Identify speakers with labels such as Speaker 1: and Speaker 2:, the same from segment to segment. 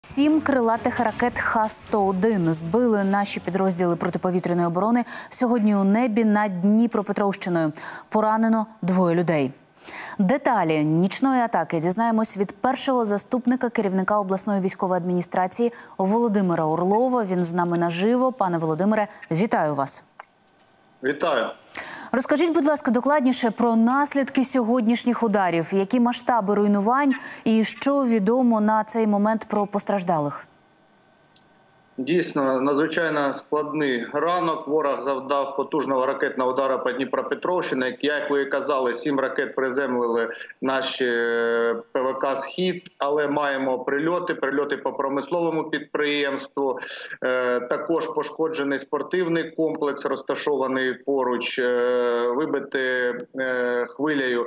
Speaker 1: 7 крилатих ракет Х-101 збили наші підрозділи протиповітряної оборони сьогодні у небі над Дніпропетровщиною. Поранено 2 людей. Деталі нічної атаки дізнаємось від першого заступника керівника обласної військової адміністрації Володимира Орлова. Він з нами наживо. Пане Володимире, вітаю вас.
Speaker 2: Вітаю.
Speaker 1: Розкажіть, будь ласка, докладніше про наслідки сьогоднішніх ударів, які масштаби руйнувань і що відомо на цей момент про постраждалих?
Speaker 2: Дійсно, надзвичайно складний ранок. Ворог завдав потужного ракетного удару по Дніпропетровщині. Як ви казали, 7 ракет приземлили наші ПВК «Схід», але маємо прильоти по промисловому підприємству. Також пошкоджений спортивний комплекс, розташований поруч, вибити хвилею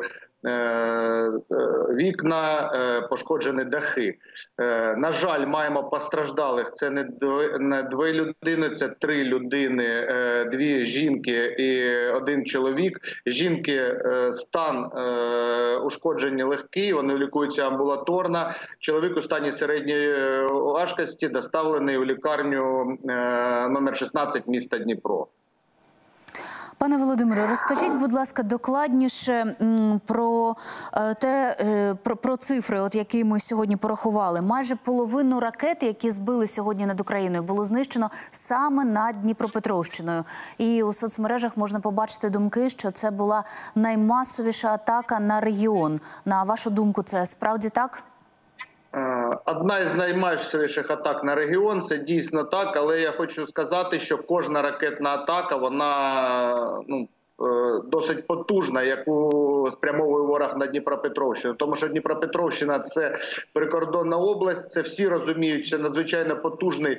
Speaker 2: вікна, пошкоджені дахи. На жаль, маємо постраждалих. Це не 2 людини, це 3 людини, 2 жінки і 1 чоловік. Жінки стан ушкоджені легкий, вони лікуються амбулаторно. Чоловік у стані середньої важкості доставлений у лікарню номер 16 міста Дніпро.
Speaker 1: Пане Володимире, розкажіть, будь ласка, докладніше про цифри, які ми сьогодні порахували. Майже половину ракет, які збили сьогодні над Україною, було знищено саме над Дніпропетровщиною. І у соцмережах можна побачити думки, що це була наймасовіша атака на регіон. На вашу думку, це справді так?
Speaker 2: Одна із наймасовіших атак на регіон, це дійсно так, але я хочу сказати, що кожна ракетна атака, вона досить потужна, яку спрямовує ворог на Дніпропетровщину. Тому що Дніпропетровщина – це прикордонна область, це всі розуміють, що надзвичайно потужний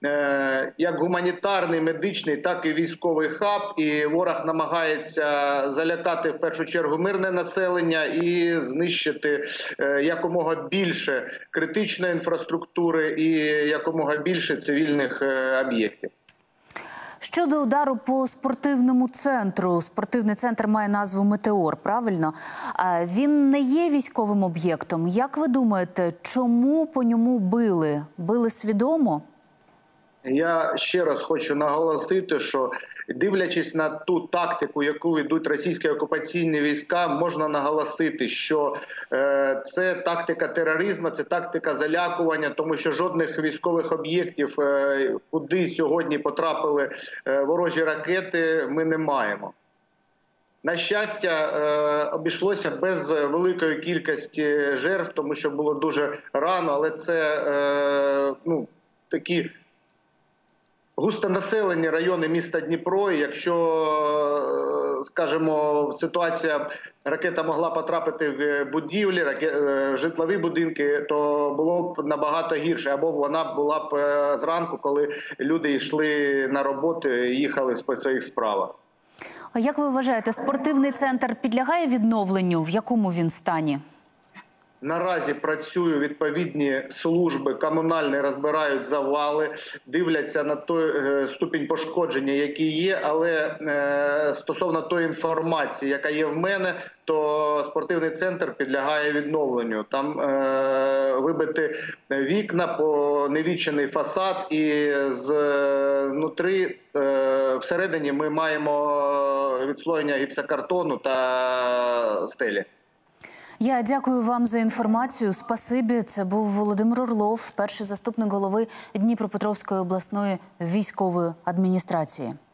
Speaker 2: як гуманітарний, медичний, так і військовий хаб. І ворог намагається залякати в першу чергу мирне населення і знищити якомога більше критичної інфраструктури і якомога більше цивільних об'єктів.
Speaker 1: Щодо удару по спортивному центру. Спортивний центр має назву «Метеор», правильно? Він не є військовим об'єктом. Як ви думаєте, чому по ньому били? Били свідомо?
Speaker 2: Я ще раз хочу наголосити, що дивлячись на ту тактику, яку ведуть російські окупаційні війська, можна наголосити, що це тактика тероризму, це тактика залякування, тому що жодних військових об'єктів, куди сьогодні потрапили ворожі ракети, ми не маємо. На щастя, обійшлося без великої кількості жертв, тому що було дуже рано, але це такі густонаселені райони міста Дніпро. І якщо, скажімо, ситуація, ракета могла потрапити в будівлі, в житлові будинки, то було б набагато гірше. Або вона була б зранку, коли люди йшли на роботу і їхали по своїх справах.
Speaker 1: А як ви вважаєте, спортивний центр підлягає відновленню? В якому він стані?
Speaker 2: Наразі працюють відповідні служби, комунальні розбирають завали, дивляться на той ступінь пошкодження, який є, але стосовно тої інформації, яка є в мене, то спортивний центр підлягає відновленню. Там вибити вікна, поневічений фасад і знутри, всередині ми маємо відслоєння гіпсокартону та стелі.
Speaker 1: Я дякую вам за інформацію. Спасибі. Це був Володимир Орлов, перший заступник голови Дніпропетровської обласної військової адміністрації.